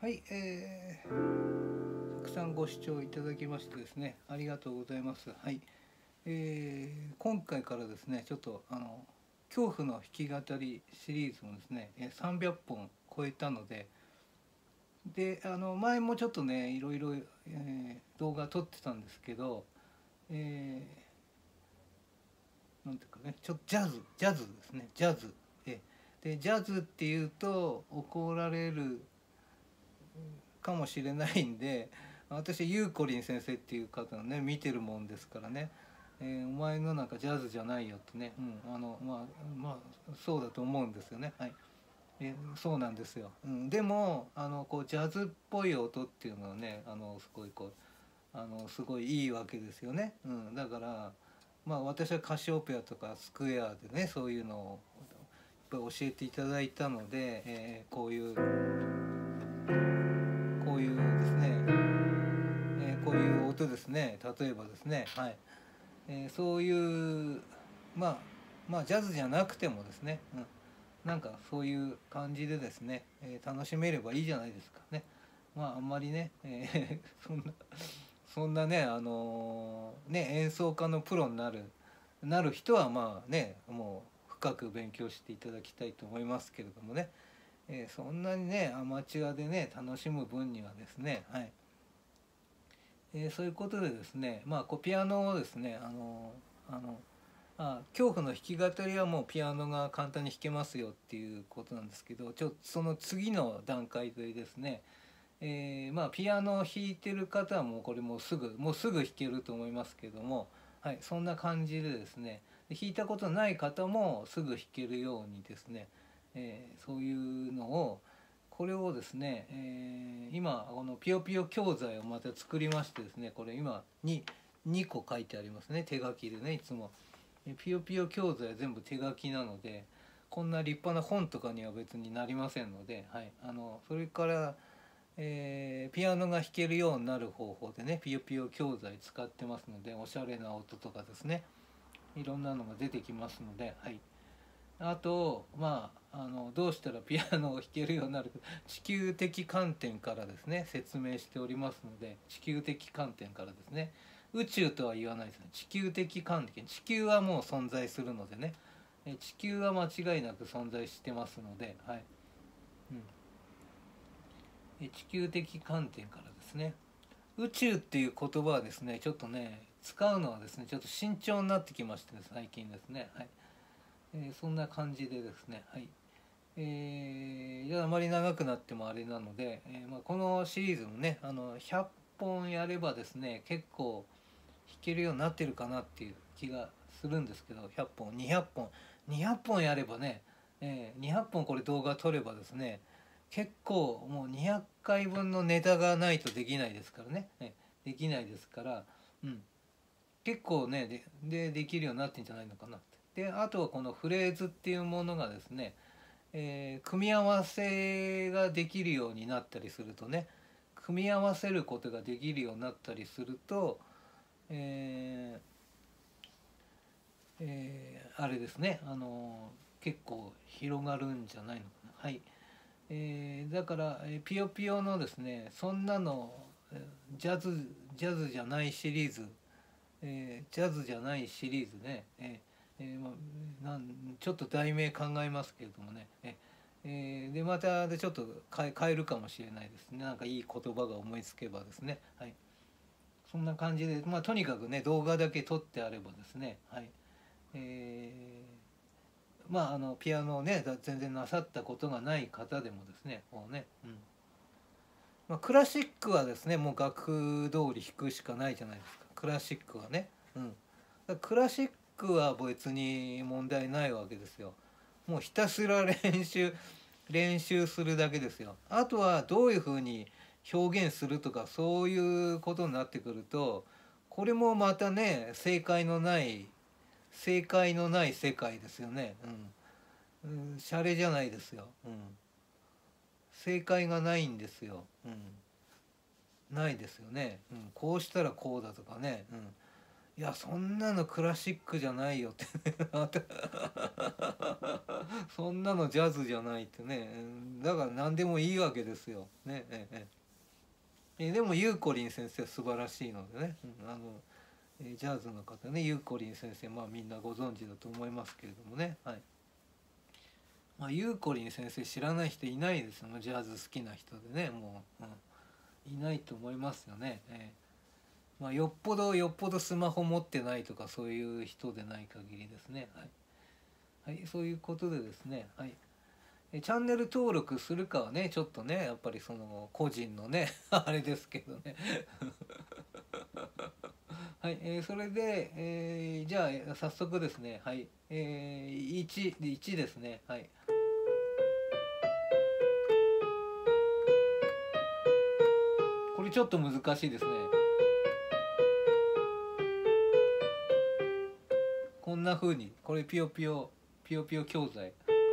はい、たくさんご視聴いただきましてですね、ありがとうございます。はい、今回からですね、ちょっと恐怖の弾き語りシリーズもですね、300本超えたので、前もちょっとね、いろいろ、動画撮ってたんですけど、なんていうかね、ちょっとジャズですね、ジャズ。で、ジャズっていうと怒られるかもしれないんで、私ゆうこりん先生っていう方のね見てるもんですからね、お前のなんかジャズじゃないよってね、そうだと思うんですよね。はい、そうなんですよ。でもこうジャズっぽい音っていうのはね、すごいこうすごいいいわけですよね。だから私はカシオペアとかスクエアでねそういうのをやっぱり教えていただいたので、こういうですね、こういう音ですね、例えばですね、はい、そういうジャズじゃなくてもですね、なんかそういう感じでですね、楽しめればいいじゃないですかね。あんまりね、そんなね演奏家のプロになる人はもう深く勉強していただきたいと思いますけれどもね、そんなにねアマチュアでね楽しむ分にはですね、はい、そういうことでですね、こうピアノをですね恐怖の弾き語りはもうピアノが簡単に弾けますよっていうことなんですけど、その次の段階でですね、ピアノを弾いてる方はもうこれもうすぐ弾けると思いますけども、はい、そんな感じでですね、弾いたことない方もすぐ弾けるようにですね、そういうのをこれをですね、今このピヨピヨ教材をまた作りましてですね、これ今に2個書いてありますね、手書きでね。いつもピヨピヨ教材は全部手書きなので、こんな立派な本とかには別になりませんので、はい、それから、ピアノが弾けるようになる方法でねピヨピヨ教材使ってますので、おしゃれな音とかですね、いろんなのが出てきますので、はい、あとどうしたらピアノを弾けるようになるか、地球的観点からですね説明しておりますので、地球的観点からですね、宇宙とは言わないですね、地球的観点、地球はもう存在するのでね、地球は間違いなく存在してますので、はい、地球的観点からですね、宇宙っていう言葉はですねちょっとね使うのはですねちょっと慎重になってきましてね、最近ですね。はい、そんな感じでですね、はい、じゃああまり長くなってもあれなので、このシリーズもね100本やればですね結構弾けるようになってるかなっていう気がするんですけど、100本200本やればね、200本これ動画撮ればですね結構もう200回分のネタがないとできないですからね、できないですから、結構ねできるようになってんじゃないのかなって。であとはこのフレーズっていうものがですね、組み合わせができるようになったりするとね、組み合わせることができるようになったりすると、あれですね、結構広がるんじゃないのかな。はい、だから、ピヨピヨのですねそんなのジャズじゃないシリーズ、ジャズじゃないシリーズね、ちょっと題名考えますけれどもね、でまたちょっと変えるかもしれないですね、なんかいい言葉が思いつけばですね。はい、そんな感じで、とにかくね動画だけ撮ってあればですね、はい、ピアノをね全然なさったことがない方でもですねこうね、クラシックはですねもう楽譜通り弾くしかないじゃないですか、クラシックはね。クラシックは別に問題ないわけですよ。もうひたすら練習するだけですよ。あとはどういうふうに表現するとかそういうことになってくると、これもまたね正解のない世界ですよね。シャレじゃないですよ。正解がないんですよ。ないですよね。こうしたらこうだとかね。 いやそんなのクラシックじゃないよってそんなのジャズじゃないってね、だから何でもいいわけですよね。でもゆうこりん先生は素晴らしいのでね、ジャズの方ね、ゆうこりん先生、まあみんなご存知だと思いますけれどもね、はい。まあ、ゆうこりん先生知らない人いないですよ、ジャズ好きな人でね、もう、いないと思いますよね。まあ、よっぽどスマホ持ってないとかそういう人でない限りですね。はい、そういうことでですね、はい。チャンネル登録するかはね、ちょっとね、やっぱりその個人のねあれですけどねはい、それで、じゃあ早速ですね、はい、1ですね、はい。これちょっと難しいですね。こんな風に、これピヨピヨ教材。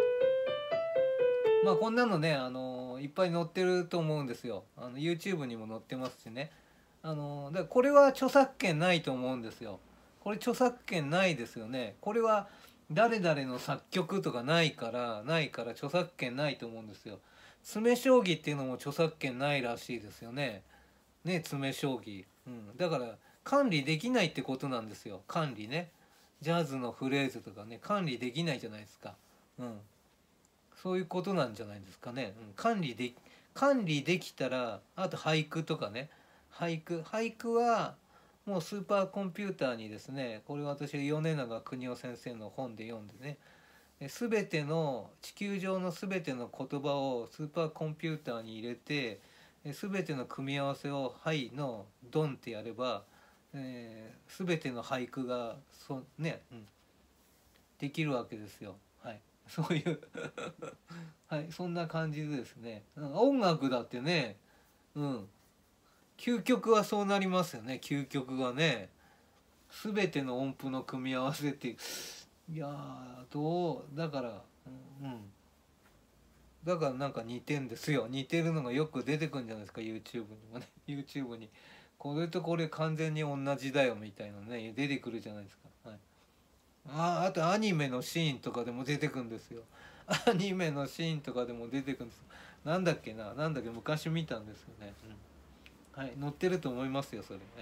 まあこんなのね、いっぱい載ってると思うんですよ。YouTube にも載ってますしね。だからこれは著作権ないと思うんですよ。これ著作権ないですよね。これは誰々の作曲とかないから著作権ないと思うんですよ。詰将棋っていうのも著作権ないらしいですよね。ね、詰将棋。だから管理できないってことなんですよ。管理ね。ジャズのフレーズとかね、管理できないじゃないですか。そういうことなんじゃないですかね。管理できたら、あと俳句とかね。俳句はもうスーパーコンピューターにですね、これ私米長邦夫先生の本で読んでね、全ての地球上の全ての言葉をスーパーコンピューターに入れて、全ての組み合わせを「はい」の「ドン」ってやれば、全ての俳句ができるわけですよ。はい、そういうはい、そんな感じでですね、音楽だってね、究極はそうなりますよね。究極がね、全ての音符の組み合わせって、いやどうだから、だからなんか似てんですよ。似てるのがよく出てくるんじゃないですか、 YouTube にもね。YouTube にこれとこれ完全に同じだよみたいなね、出てくるじゃないですか。はい、あとアニメのシーンとかでも出てくるんですよ。アニメのシーンとかでも出てくるんです。なんだっけ昔見たんですよね。はい、載ってると思いますよそれ。はい、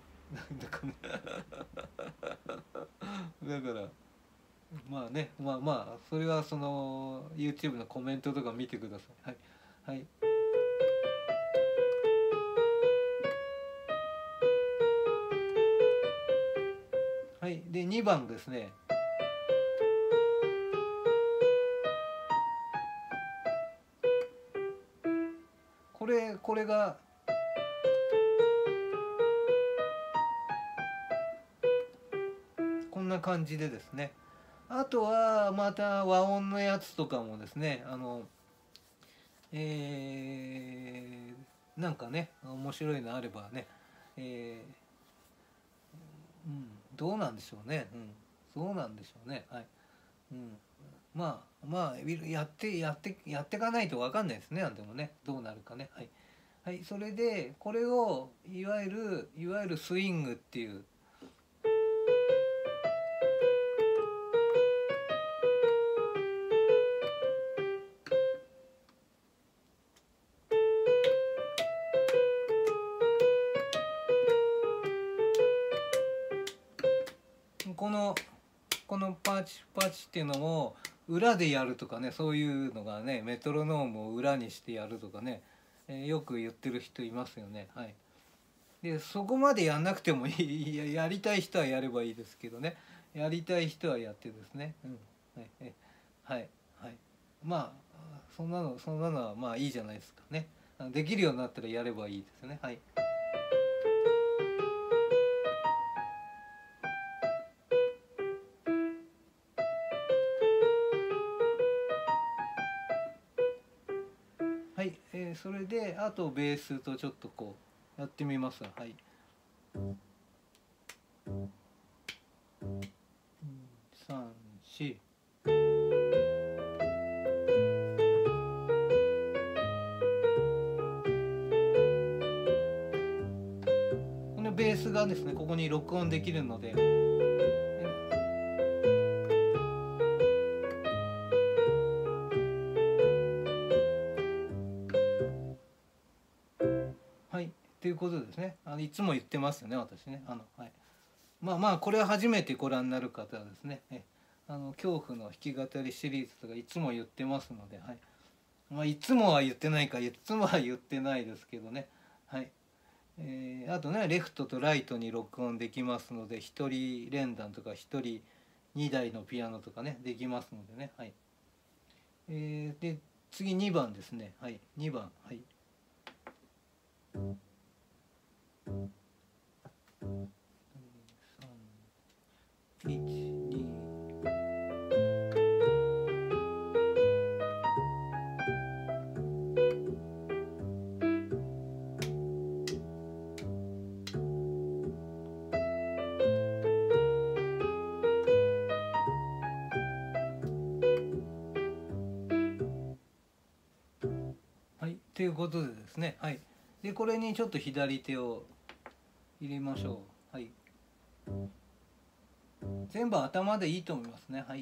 だからまあね、まあそれはその YouTube のコメントとか見てください。はい、はい、はい、で2番ですね。これがこんな感じでですね。あとはまた和音のやつとかもですね、なんかね面白いのあればね、えどうなんでしょうね。そうなんでしょうね。はい。まあやっていかないと分かんないですね。でもね、どうなるかね。はい、はい、それでこれをいわゆるスイングっていう、このパーチパーチっていうのも裏でやるとかね、そういうのがね、メトロノームを裏にしてやるとかね、よく言ってる人いますよね。はい。でそこまでやんなくてもいい、やりたい人はやればいいですけどね、やりたい人はやってですね、はいはい、はい、まあそんなのはまあいいじゃないですかね。できるようになったらやればいいですね。はい、はい、それであとベースとちょっとこうやってみます。はい、3、4。 ベースがですねここに録音できるので。はい、ということですね。いつも言ってますよね、私ね。はい、まあこれは初めてご覧になる方はですね、恐怖の弾き語りシリーズとかいつも言ってますので、はい、いつもは言ってないか、いつもは言ってないですけどね。はい。あとね、レフトとライトに録音できますので、一人連弾とか一人2台のピアノとかねできますのでね。はい。で次2番ですね。はい、2番。はい。1、2。はい、ということでですね、はい、でこれにちょっと左手を入れましょう。はい、全部頭でいいと思いますね。はい。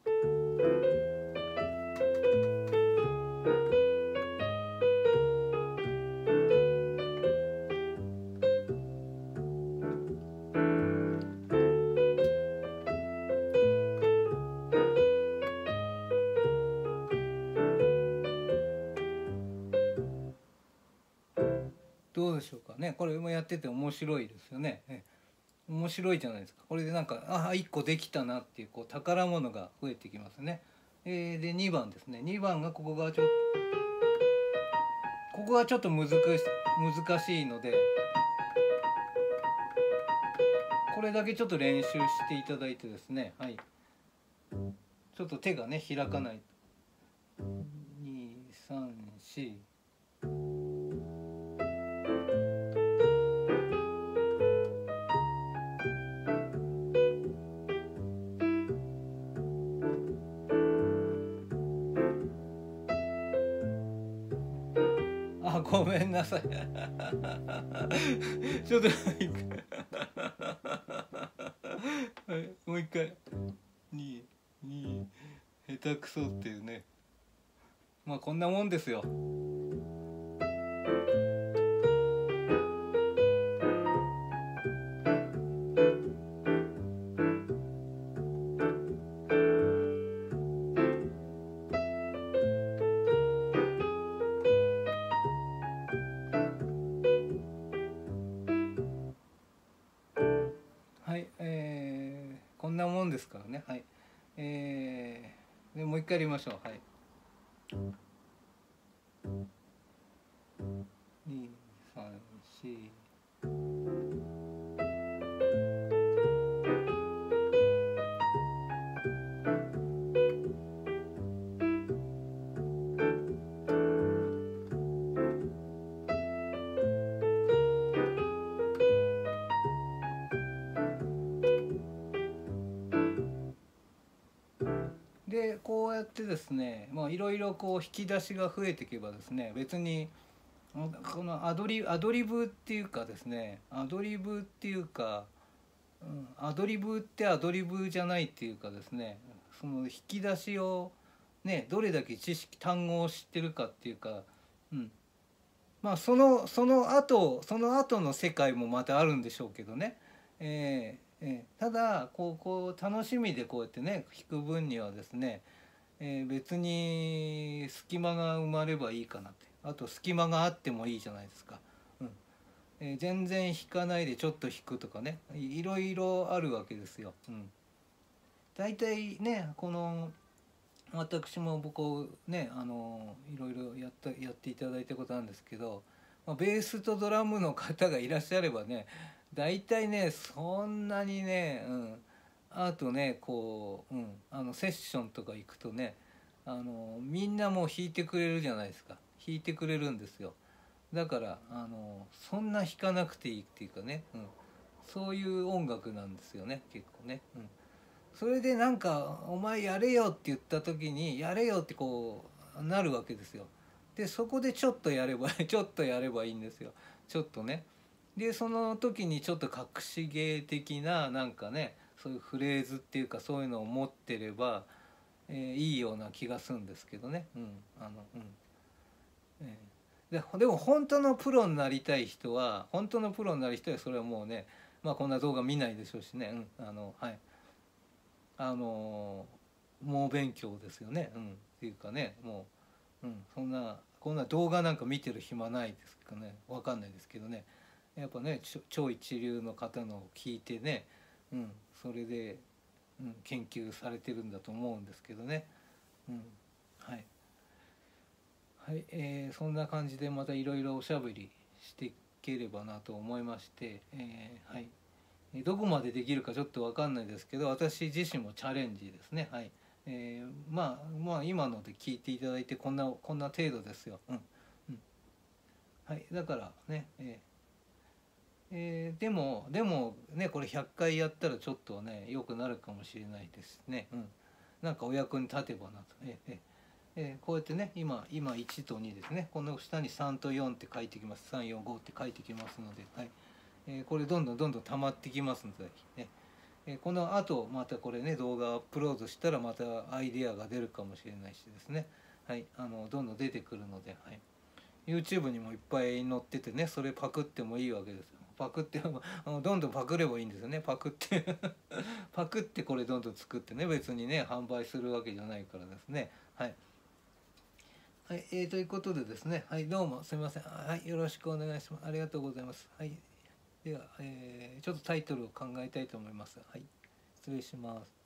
どうでしょうかね。これもやってて面白いですよね。面白いじゃないですか。これでなんか1個できたなっていう宝物が増えてきますね。で2番ですね。2番がここがちょっと難しいので、これだけちょっと練習していただいてですね。はい。ちょっと手がね開かない。2、3、4。ごめんなさいちょっとはい、もう一回2下手くそっていうね。まあこんなもんですよ。はい、こんなもんですからね。はい。でもう一回やりましょう。はい。2、3、4。でこうやってですね、いろいろ引き出しが増えていけばですね、別にこのアドリブっていうかですね、アドリブっていうか、アドリブってアドリブじゃないっていうかですね、その引き出しをねどれだけ単語を知ってるかっていうか、その後の世界もまたあるんでしょうけどね。ただこう楽しみでこうやってね弾く分にはですね、別に隙間が生まればいいかなって。あと隙間があってもいいじゃないですか。全然弾かないでちょっと弾くとかね、いろいろあるわけですよ。大体ね私も僕ねいろいろやっていただいたことあるんですけど、ベースとドラムの方がいらっしゃればね大体ねそんなにね、あとねセッションとか行くとねみんなもう弾いてくれるじゃないですか。弾いてくれるんですよ。だからそんな弾かなくていいっていうかね、そういう音楽なんですよね結構ね。それでなんか「お前やれよ」って言った時に「やれよ」ってなるわけですよ。でそこでちょっとやればちょっとやればいいんですよ。ちょっとね。 でその時にちょっと隠し芸的ななんかね、そういうフレーズっていうかそういうのを持ってれば、いいような気がするんですけどね。でも本当のプロになりたい人は、本当のプロになる人はそれはもうね、まあこんな動画見ないでしょうしね、はい、猛勉強ですよね、っていうかね、もう、こんな動画なんか見てる暇ないですかね、わかんないですけどね、やっぱね超一流の方のを聞いてね、それで、研究されてるんだと思うんですけどね、はい。はい、そんな感じでまたいろいろおしゃべりしていければなと思いまして、はい、どこまでできるかちょっと分かんないですけど、私自身もチャレンジですね。はい、まあ今ので聞いていただいてこんな程度ですよ。はい、だからね、でもね、これ100回やったらちょっとね良くなるかもしれないですね。なんかお役に立てばなと。こうやってね、今1と2ですね、この下に3と4って書いてきます。345って書いてきますので、はい、これどんどん溜まってきますので、ね、このあとまたこれね動画アップロードしたらまたアイデアが出るかもしれないしですね、はい、どんどん出てくるので、はい、YouTube にもいっぱい載っててね、それパクってもいいわけですよ。パクってどんどんパクればいいんですよね。パクってパクってこれどんどん作ってね、別にね販売するわけじゃないからですね。はい、はい、ということでですね、はい、どうもすみません。はい、よろしくお願いします。ありがとうございます。はい、では、ちょっとタイトルを考えたいと思います。はい、失礼します。